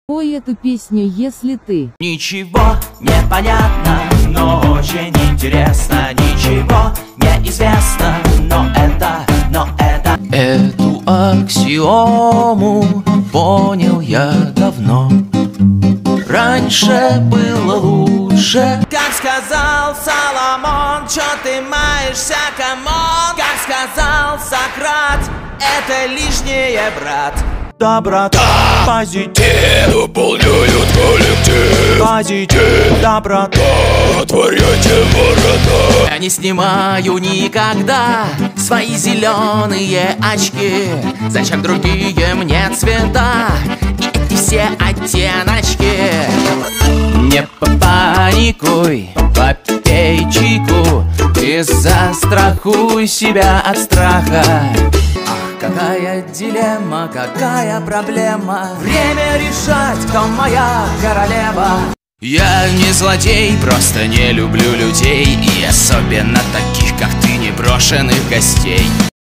Пой эту песню, если ты. Ничего не понятно, но очень интересно. Ничего не известно, но это. Эту аксиому понял я давно. Раньше было лучше. Как сказал Соломон, чё ты маешься, камон? Как сказал Сократ, это лишнее, брат. Доброта, позитив дополняют коллектив. Позитив, доброта отворяйте ворота. Я не снимаю никогда свои зеленые очки. Зачем другие мне цвета и эти все оттеночки? Не паникуй, попей чайку и застрахуй себя от страха. Какая дилемма, какая проблема. Время решать, кто моя королева. Я не злодей, просто не люблю людей. И особенно таких, как ты, неброшенных гостей.